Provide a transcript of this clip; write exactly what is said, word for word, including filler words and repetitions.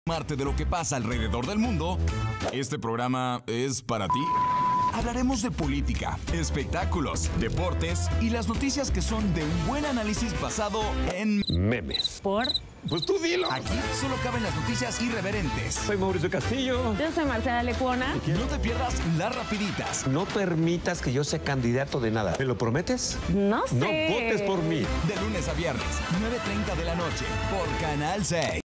Marte de lo que pasa alrededor del mundo, este programa es para ti. Hablaremos de política, espectáculos, deportes y las noticias que son de un buen análisis basado en memes. ¿Por? Pues tú dilo. Aquí solo caben las noticias irreverentes. Soy Mauricio Castillo. Yo soy Marcela Lecuona. No te pierdas las rapiditas. No permitas que yo sea candidato de nada. ¿Me lo prometes? No sé. No votes por mí. De lunes a viernes, nueve treinta de la noche, por Canal seis.